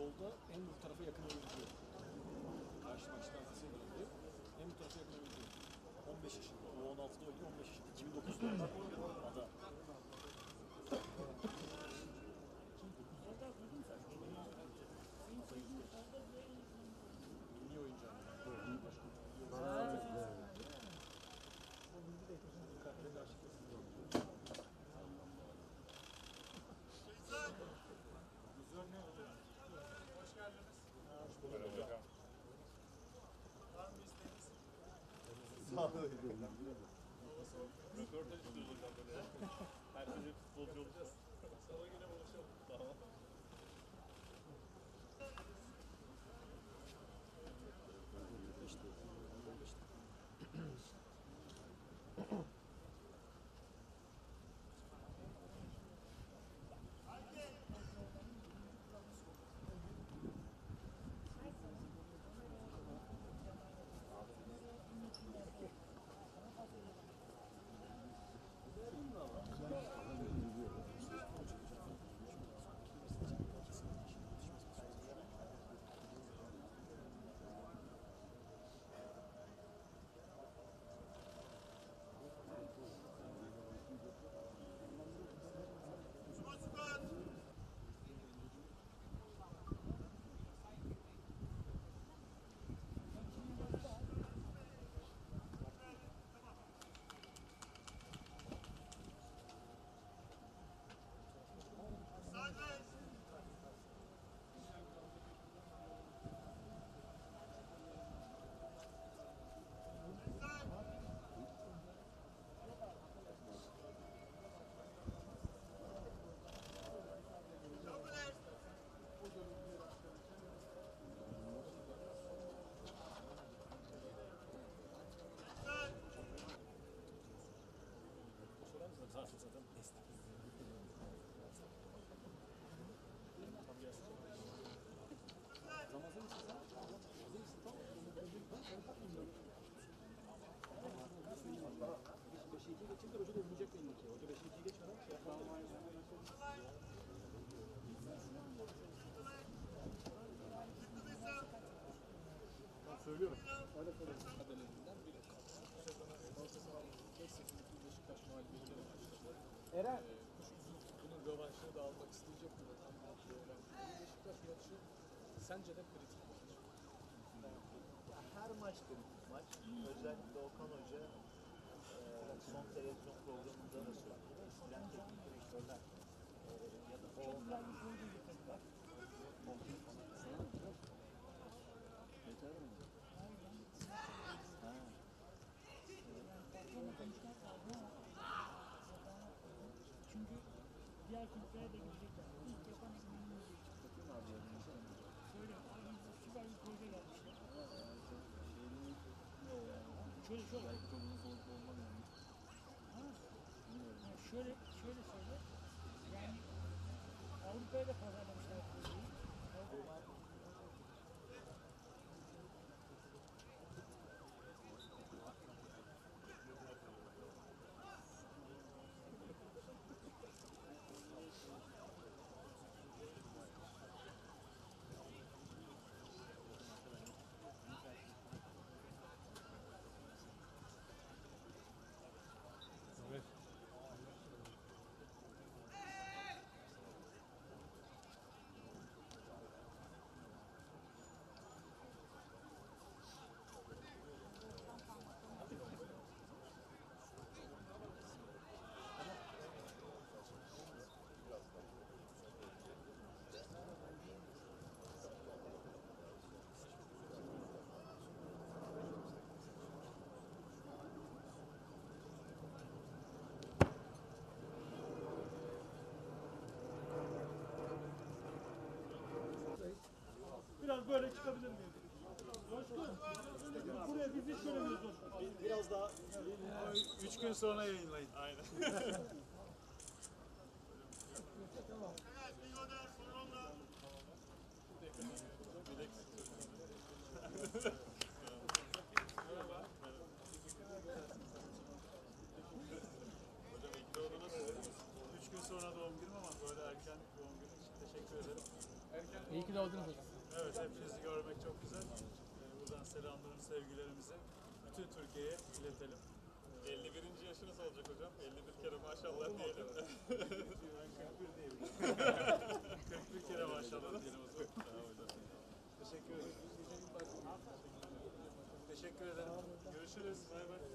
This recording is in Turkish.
futbolda en bu tarafa yakın oyuncu. Karşı maçta Avrasya döndü. En bu tarafa yakın oyuncu. 15 yaşında. O 16'da oynuyor, 15 yaşında. 2009'da Ada. Milli oyuncu ama. Hoş geldiniz. Merhaba hocam. Var mı isteğiniz? Sağ olun. Röportaj istiyoruz hocam böyle. Herkese futbolcu olacağız. Salı günü buluşalım. Tamam. Zaten destek. Ramazan için sen? Ramazan için tamam. Beşi ikiye geçince hoca da oynayacak belli ki. Hoca 5'i 2'ye geçmeden şey yapalım. Söylüyorum. Öyle söylüyorum. Adaletinden biri. Galatasaray 5-8'lik Beşiktaş mağlubiyetiyle başladı. Eren. Bunun rövanşını da almak isteyecek mi? Beşiktaş maçı sence de kritik bir maç. Her maç kritik maç. Özellikle Okan Hoca son televizyon programında da söyledi. Eskiden teknik direktörler ya da o çünkü diğer kulüplere de gidecekler. İlk yapan eminim olacak. Şöyle, süper bir proje yapmışlar. Şöyle. Ha, şöyle söyle. Yani Avrupa'ya da pazarlamışlar projeyi. Evet. Biraz böyle çıkabilir miyim? Coşkun, buraya biz hiç göremiyoruz Coşkun. Biraz daha 3 gün sonra yayınlayın. aynen. Merhaba. Hocam ilk doğduğuna söylediniz. 3 gün sonra doğum günüm ama böyle erken doğum günü için teşekkür ederim. Erken İyi ki doğdunuz hocam. Evet, hepinizi görmek çok güzel. Buradan selamlarımı, sevgilerimizi bütün Türkiye'ye iletelim. 51. yaşınız olacak hocam. 51 kere maşallah diyelim. Ben 41 kere maşallah diyelim o zaman. Teşekkür ederim. Teşekkür ederim. Görüşürüz. Bay bay.